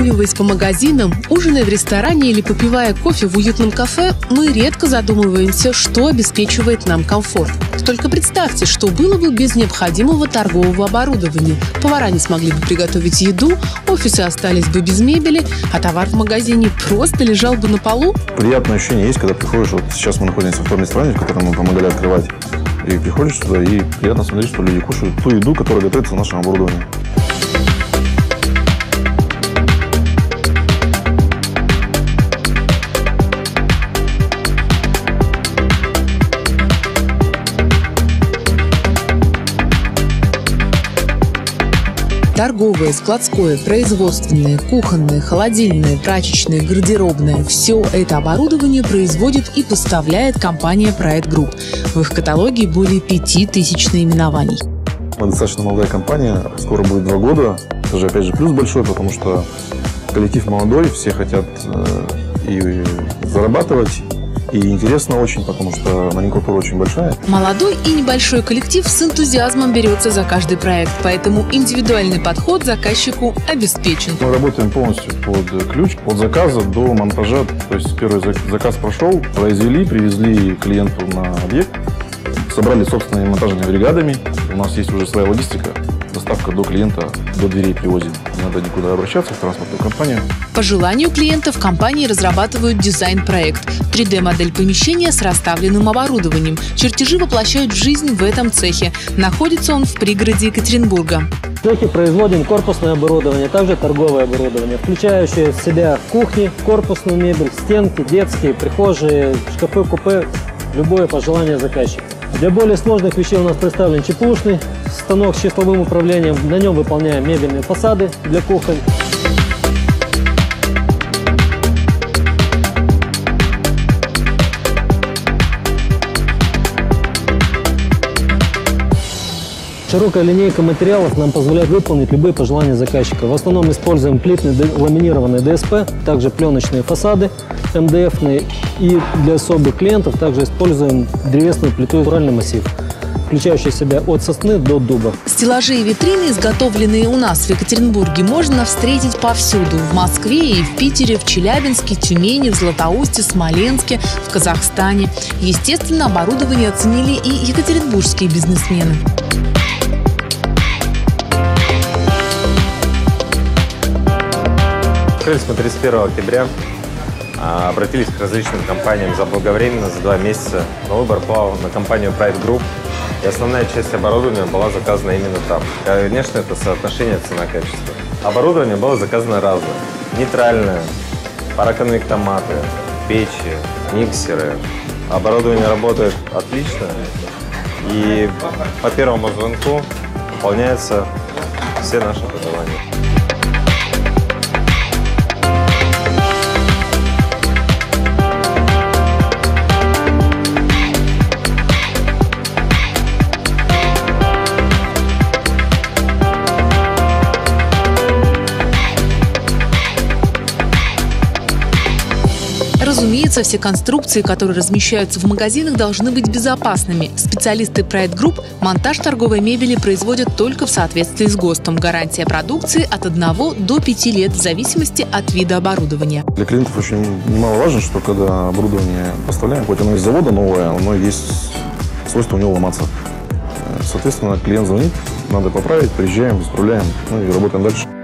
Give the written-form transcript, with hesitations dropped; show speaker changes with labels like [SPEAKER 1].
[SPEAKER 1] Прогуливаясь по магазинам, ужиная в ресторане или попивая кофе в уютном кафе, мы редко задумываемся, что обеспечивает нам комфорт. Только представьте, что было бы без необходимого торгового оборудования. Повара не смогли бы приготовить еду, офисы остались бы без мебели, а товар в магазине просто лежал бы на полу.
[SPEAKER 2] Приятное ощущение есть, когда приходишь. Вот сейчас мы находимся в том ресторане, в котором мы помогали открывать. И приходишь сюда, и приятно смотреть, что люди кушают ту еду, которая готовится в нашем оборудовании.
[SPEAKER 1] Торговое, складское, производственное, кухонное, холодильное, прачечное, гардеробное – все это оборудование производит и поставляет компания Pride Group. В их каталоге более 5000 наименований.
[SPEAKER 2] Мы достаточно молодая компания, скоро будет 2 года. Это же, опять же, плюс большой, потому что коллектив молодой, все хотят и зарабатывать. И интересно очень, потому что номенклатура очень большая.
[SPEAKER 1] Молодой и небольшой коллектив с энтузиазмом берется за каждый проект, поэтому индивидуальный подход заказчику обеспечен.
[SPEAKER 2] Мы работаем полностью под ключ, от заказа до монтажа. То есть первый заказ прошел, произвели, привезли клиенту на объект, собрали собственными монтажными бригадами. У нас есть уже своя логистика. Доставка до клиента, до дверей привозит. Не надо никуда обращаться в транспортную компанию.
[SPEAKER 1] По желанию клиентов компании разрабатывают дизайн-проект. 3D-модель помещения с расставленным оборудованием. Чертежи воплощают в жизнь в этом цехе. Находится он в пригороде Екатеринбурга.
[SPEAKER 3] В цехе производим корпусное оборудование, также торговое оборудование, включающее в себя кухни, корпусную мебель, стенки, детские, прихожие, шкафы-купе, любое пожелание заказчика. Для более сложных вещей у нас представлен ЧПУшный станок с числовым управлением. На нем выполняем мебельные фасады для кухонь. Широкая линейка материалов нам позволяет выполнить любые пожелания заказчика. В основном используем плитный ламинированный ДСП, также пленочные фасады МДФные. И для особых клиентов также используем древесную плиту натуральный массив, включающий в себя от сосны до дуба.
[SPEAKER 1] Стеллажи и витрины, изготовленные у нас в Екатеринбурге, можно встретить повсюду. В Москве и в Питере, в Челябинске, Тюмени, в Златоусте, Смоленске, в Казахстане. Естественно, оборудование оценили и екатеринбургские бизнесмены.
[SPEAKER 4] Открылись мы 31 октября, обратились к различным компаниям заблаговременно, за 2 месяца, но выбор пал на компанию Pride Group, и основная часть оборудования была заказана именно там. Конечно, это соотношение цена-качество. Оборудование было заказано разное. Нейтральное, пароконвектоматы, печи, миксеры. Оборудование работает отлично, и по первому звонку выполняются все наши пожелания.
[SPEAKER 1] Разумеется, все конструкции, которые размещаются в магазинах, должны быть безопасными. Специалисты Pride Group монтаж торговой мебели производят только в соответствии с ГОСТом. Гарантия продукции от 1 до 5 лет в зависимости от вида оборудования.
[SPEAKER 2] Для клиентов очень немаловажно, что когда оборудование поставляем, хоть оно из завода новое, оно есть свойство у него ломаться. Соответственно, клиент звонит, надо поправить, приезжаем, исправляем, ну и работаем дальше.